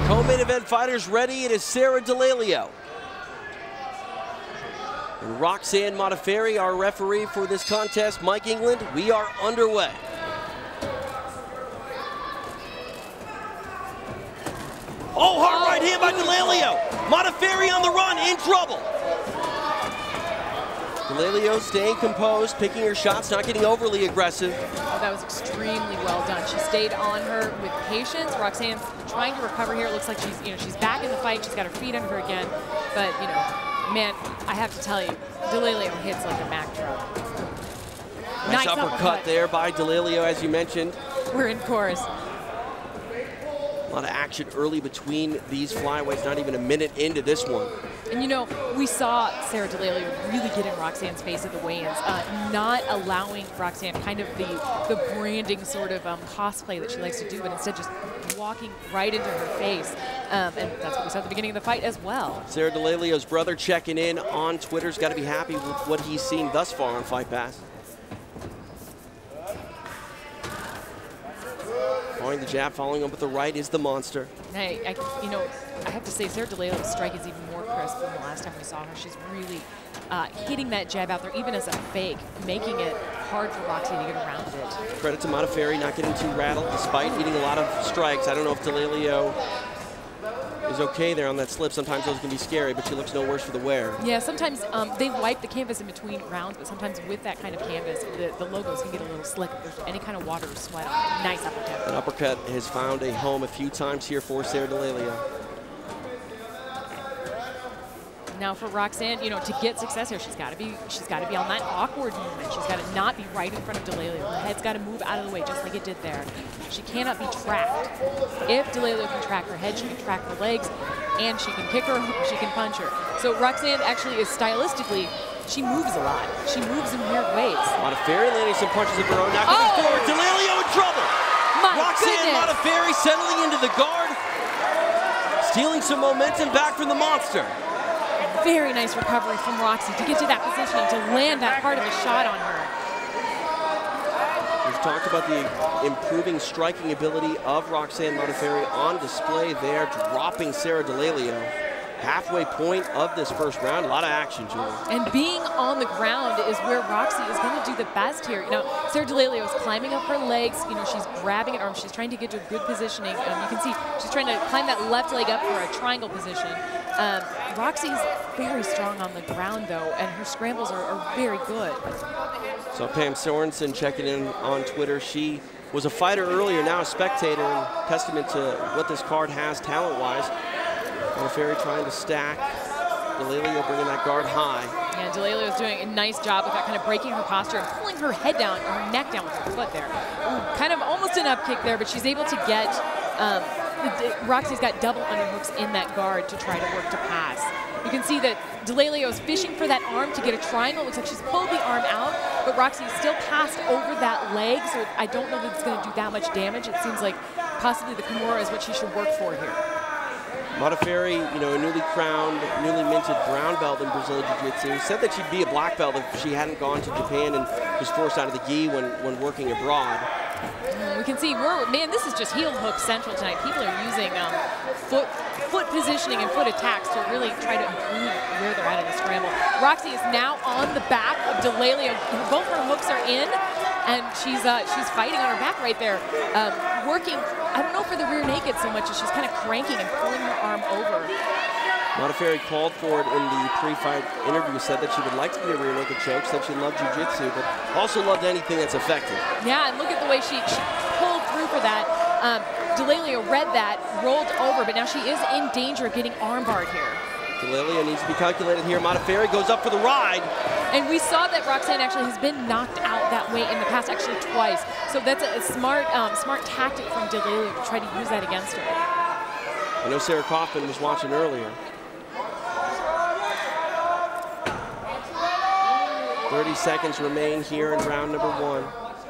Co-main event fighters ready. It is Sarah D'Amelio and Roxanne Modafferi, our referee for this contest. Mike England, we are underway. Oh, hard right hand by D'Amelio. Modafferi on the run, in trouble. D'Amelio staying composed, picking her shots, not getting overly aggressive. Oh, that was extremely well done. She stayed on her with patience. Roxanne's trying to recover here. It looks like she's back in the fight. She's got her feet under her again. But, man, I have to tell you, D'Amelio hits like a Mack truck. Nice uppercut there by D'Amelio, as you mentioned. We're in chorus. A lot of action early between these flyweights, not even a minute into this one. And we saw Sarah D'Amelio really get in Roxanne's face at the weigh-ins, not allowing Roxanne kind of the branding sort of cosplay that she likes to do, but instead just walking right into her face. And that's what we saw at the beginning of the fight as well. Sarah D'Amelio's brother checking in on Twitter's got to be happy with what he's seen thus far on Fight Pass. The jab, following up with the right, is the monster. Hey, I have to say, Sarah D'Amelio's strike is even more crisp than the last time we saw her. She's really hitting that jab out there, even as a fake, making it hard for Roxy to get around it. Credit to Modafferi not getting too rattled despite eating a lot of strikes. I don't know if D'Amelio is okay there on that slip. Sometimes those can be scary, but she looks no worse for the wear. Yeah, sometimes they wipe the canvas in between rounds, but sometimes with that kind of canvas, the logos can get a little slick if there's any kind of water or sweat on it. Nice uppercut. An uppercut has found a home a few times here for Sarah D'Amelio. Now for Roxanne, to get success here, she's got to be on that awkward movement. She's got to not be right in front of D'Amelio. Her head's got to move out of the way, just like it did there. She cannot be tracked. If D'Amelio can track her head, she can track her legs, and she can kick her, she can punch her. So Roxanne actually is stylistically, she moves a lot. She moves in weird ways. Modafferi landing some punches of her own, now coming forward. D'Amelio in trouble. Roxanne Modafferi settling into the guard, stealing some momentum back from the monster. Very nice recovery from Roxy to get to that positioning, to land that part of a shot on her. We've talked about the improving striking ability of Roxanne Modafferi on display there, dropping Sarah D'Amelio. Halfway point of this first round, a lot of action, Julie. And being on the ground is where Roxy is going to do the best here. Sarah D'Amelio is climbing up her legs. She's grabbing at arms. She's trying to get to a good positioning. You can see she's trying to climb that left leg up for a triangle position. Roxy's very strong on the ground, though, and her scrambles are very good. So Pam Sorensen checking in on Twitter. She was a fighter earlier, now a spectator, and testament to what this card has talent-wise. Modafferi trying to stack. D'Amelio bringing that guard high. Yeah, D'Amelio is doing a nice job with that, kind of breaking her posture and pulling her head down, or her neck down with her foot there. Ooh, kind of almost an up kick there, but she's able to get Roxy's got double underhooks in that guard to try to work to pass. You can see that D'Amelio is fishing for that arm to get a triangle. It looks like she's pulled the arm out, but Roxy is still passed over that leg, so I don't know that it's going to do that much damage. It seems like possibly the Kimura is what she should work for here. Modafferi, a newly crowned, newly minted brown belt in Brazilian Jiu-Jitsu, said that she'd be a black belt if she hadn't gone to Japan and was forced out of the gi when working abroad. We can see, this is just heel hook central tonight. People are using foot positioning and foot attacks to really try to improve where they're at in the scramble. Roxy is now on the back of D'Amelio. Both her hooks are in, and she's fighting on her back right there, working, I don't know for the rear naked so much as she's kind of cranking and pulling her arm over. Modafferi called for it in the pre-fight interview, said that she would like to be a rear naked choke, said she loved jiu-jitsu, but also loved anything that's effective. Yeah, and look at the way she pulled through for that. D'Amelio read that, rolled over, but now she is in danger of getting armbarred here. D'Amelio needs to be calculated here. Modafferi goes up for the ride. And we saw that Roxanne actually has been knocked out that way in the past, actually twice. So that's a smart tactic from D'Amelio to try to use that against her. I know Sarah Kaufman was watching earlier. 30 seconds remain here in round number 1.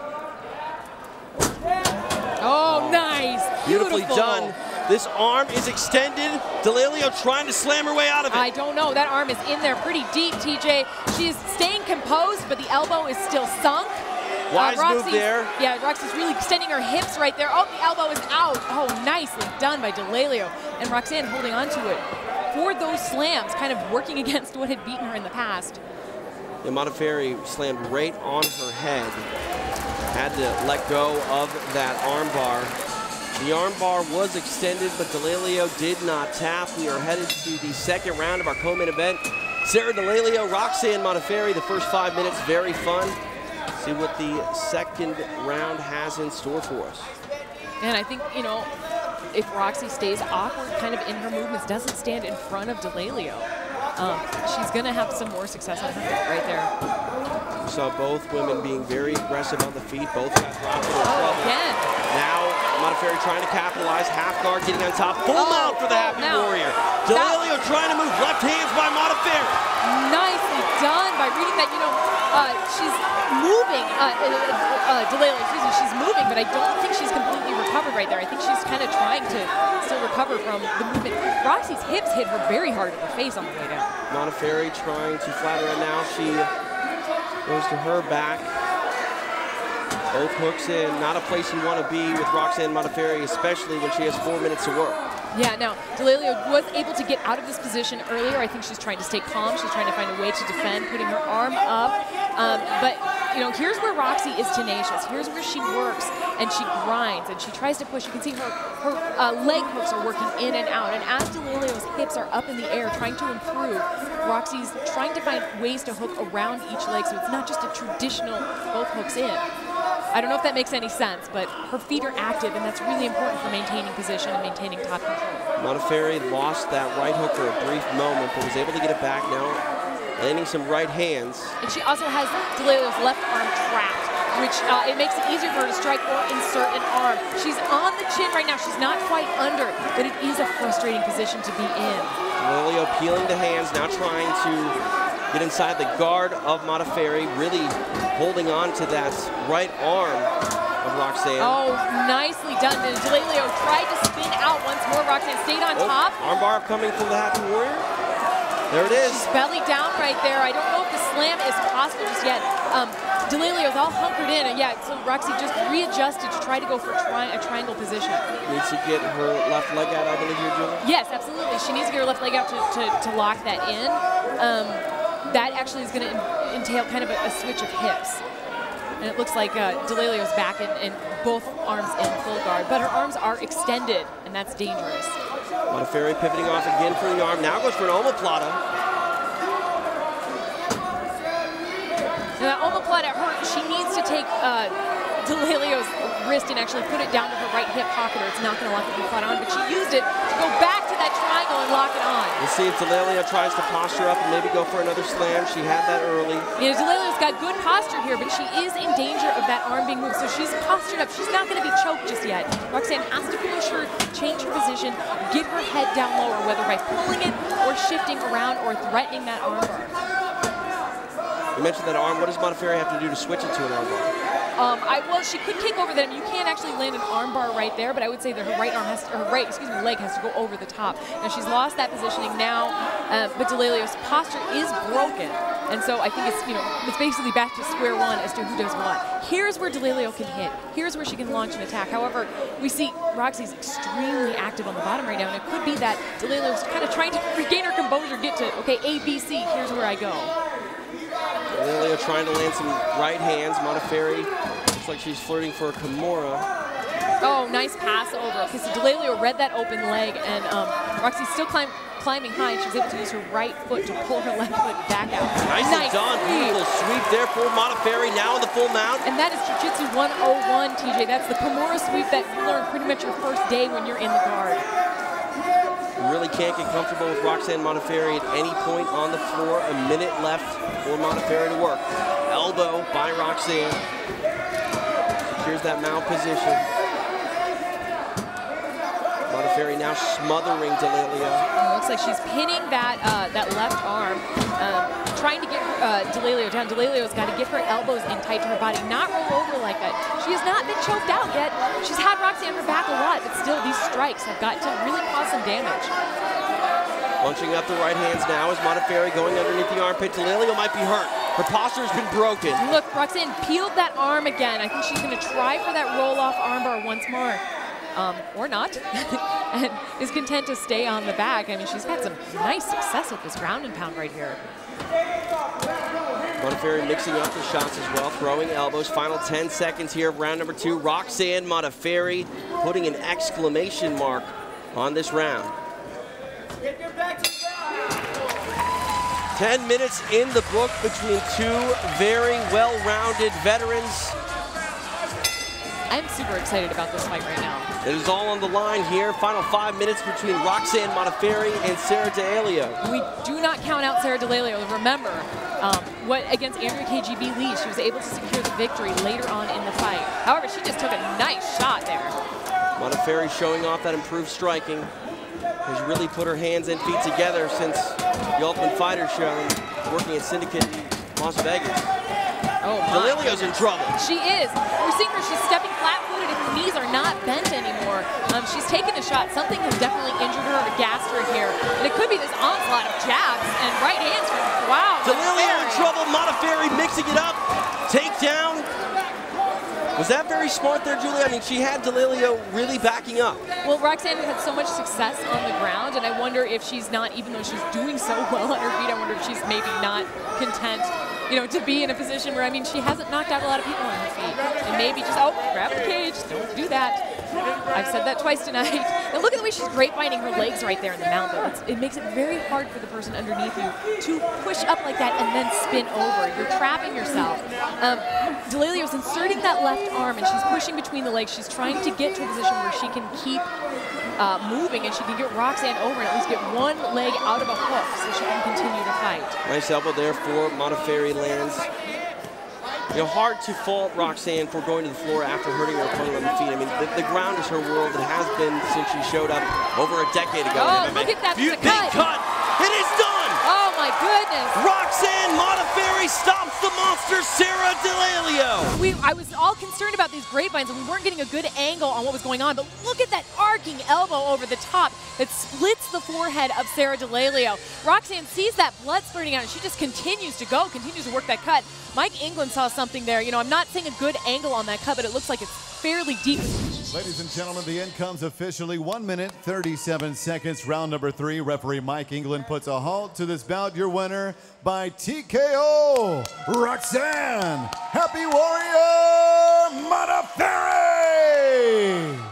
Oh, nice. Beautifully done. This arm is extended. D'Amelio trying to slam her way out of it. I don't know. That arm is in there pretty deep, TJ. She is staying composed, but the elbow is still sunk. Wise move there. Yeah, Roxy's really extending her hips right there. Oh, the elbow is out. Oh, nicely done by DeLelio. And Roxanne holding on to it for those slams, kind of working against what had beaten her in the past. And Modafferi slammed right on her head. Had to let go of that arm bar. The arm bar was extended, but DeLelio did not tap. We are headed to the second round of our co-main event. Sarah DeLelio, Roxanne Modafferi. The first 5 minutes, very fun. See what the second round has in store for us. And I think, you know, if Roxy stays awkward kind of in her movements, doesn't stand in front of DeLelio, she's going to have some more success on her feet right there. We saw both women being very aggressive on the feet. Both got dropped in trouble. Again. Now Modafferi trying to capitalize. Half guard getting on top. Full mount for the Happy Warrior. DeLelio trying to move. Left hands by Modafferi. Nicely done by reading that, you know, she's moving. DeLelio, excuse me, she's moving, but I don't think she's completely recovered right there. I think she's kind of trying to still recover from the movement. Roxy's hips hit her very hard in the face on the way down. Modafferi trying to flatter her now. She goes to her back. Both hooks in. Not a place you want to be with Roxanne Modafferi, especially when she has 4 minutes to work. Yeah, now, DeLelio was able to get out of this position earlier. I think she's trying to stay calm. She's trying to find a way to defend, putting her arm up. But, you know, here's where Roxy is tenacious. Here's where she works and she grinds and she tries to push. You can see her leg hooks are working in and out. And as DeLelio's hips are up in the air trying to improve, Roxy's trying to find ways to hook around each leg so it's not just a traditional both hooks in. I don't know if that makes any sense, but her feet are active, and that's really important for maintaining position and maintaining top control. Modafferi lost that right hook for a brief moment, but was able to get it back now, landing some right hands. And she also has DeLelio's left arm trapped, which it makes it easier for her to strike or insert an arm. She's on the chin right now. She's not quite under, but it is a frustrating position to be in. DeLelio peeling the hands, now trying to get inside the guard of Modafferi, really holding on to that right arm of Roxanne. Oh, nicely done. DeLelio tried to spin out once more. Roxanne stayed on top. Armbar coming from the Happy Warrior. There it is. She's belly down right there. I don't know if the slam is possible just yet. DeLelio's all hunkered in, and yeah, so Roxy just readjusted to try to go for a triangle position. Needs to get her left leg out, I believe you're doing. Yes, absolutely. She needs to get her left leg out to lock that in. That actually is going to entail kind of a switch of hips. And it looks like DeLelio's back and both arms in full guard, but her arms are extended, and that's dangerous. Modafferi pivoting off again for the arm. Now goes for an omoplata. Now that omoplata hurt. She needs to take DeLelio's wrist and actually put it down to her right hip pocket, or it's not going to lock the omoplata on, but she used it to go back to that triangle and lock it on. We'll see if DeLelio tries to posture up and maybe go for another slam. She had that early. You know, DeLelio's got good posture here, but she is in danger of that arm being moved, so she's postured up. She's not going to be choked just yet. Roxanne has to push her, change her position, get her head down lower, whether by pulling it or shifting around or threatening that arm bar. You mentioned that arm. What does Modafferi have to do to switch it to an arm bar? Well, she could kick over them. You can't actually land an arm bar right there, but I would say that her right arm has to, her leg has to go over the top. Now she's lost that positioning now, but DeLelio's posture is broken, and so I think it's, you know, it's basically back to square one as to who does what. Here's where DeLelio can hit. Here's where she can launch an attack. However, we see Roxy's extremely active on the bottom right now, and it could be that DeLelio's kind of trying to regain her composure, get to, okay, A, B, C, here's where I go. DeLelio trying to land some right hands. Modafferi looks like she's flirting for a Kimura. Oh, nice pass over. Okay, so DeLelio read that open leg, and Roxy's still climbing high, and she's able to use her right foot to pull her left foot back out. Nice done. Beautiful sweep there for Modafferi, now in the full mount. And that is Jiu-Jitsu 101, TJ. That's the Kimura sweep that you learn pretty much your first day when you're in the guard. You really can't get comfortable with Roxanne Modafferi at any point on the floor. A minute left for Modafferi to work. Elbow by Roxanne. Secures that mount position. Modafferi now smothering DeLelio. Looks like she's pinning that left arm, trying to get DeLelio down. DeLelio's got to get her elbows in tight to her body, not roll over like that. She has not been choked out yet. She's had Roxanne her back a lot, but still these strikes have got to really cause some damage. Bunching up the right hands now as Modafferi going underneath the armpit. DeLelio might be hurt. Her posture has been broken. Look, Roxanne peeled that arm again. I think she's going to try for that roll-off armbar once more. Or not, and is content to stay on the back. I mean, she's had some nice success with this ground and pound right here. Modafferi mixing up the shots as well, throwing elbows. Final 10 seconds here of round number 2. Roxanne Modafferi putting an exclamation mark on this round. 10 minutes in the book between two very well-rounded veterans. I'm super excited about this fight right now. It is all on the line here. Final 5 minutes between Roxanne Modafferi and Sarah D'Aleo. We do not count out Sarah D'Aleo. Remember, against Andrea KGB Lee, she was able to secure the victory later on in the fight. However, she just took a nice shot there. Modafferi showing off that improved striking. Has really put her hands and feet together since the Ultimate Fighter show and working at Syndicate in Las Vegas. Oh, D'Aleo's in trouble. She is. We're seeing her, she's stepping flat-footed and her knees are not bent anymore. She's taken a shot. Something has definitely injured her or gassed her here. And it could be this onslaught of jabs and right hands from, wow. D'Aleo in trouble. Modafferi mixing it up. Takedown. Was that very smart there, Julie? I mean, she had D'Aleo really backing up. Well, Roxanne had so much success on the ground, and I wonder if she's not, even though she's doing so well on her feet, I wonder if she's maybe not content, you know, to be in a position where, I mean, she hasn't knocked out a lot of people on her feet. And maybe just, oh, grab the cage, don't do that. I've said that twice tonight. And look at the way she's grapevining her legs right there in the mount, though. It makes it very hard for the person underneath you to push up like that and then spin over. You're trapping yourself. D'Aleo's inserting that left arm, and she's pushing between the legs. She's trying to get to a position where she can keep moving, and she can get Roxanne over and at least get one leg out of a hook so she can continue to fight. Nice elbow there for Modafferi lands. You know, hard to fault Roxanne for going to the floor after hurting her opponent on the feet. I mean, the ground is her world. It has been since she showed up over a decade ago. Oh, look at that. Big cut. It is done. Oh, my goodness. Roxanne Modafferi stops the monster Sarah D'Aleo. I was all concerned about these grapevines, and we weren't getting a good angle on what was going on, but look at that arcing elbow over the top that splits the forehead of Sarah D'Aleo. Roxanne sees that blood spurting out, and she just continues to go, continues to work that cut. Mike England saw something there. You know, I'm not seeing a good angle on that cut, but it looks like it's fairly deep. Ladies and gentlemen, the end comes officially 1 minute, 37 seconds, round number 3. Referee Mike England puts a halt to this bout. Your winner by TKO, Roxanne Happy Warrior Modafferi!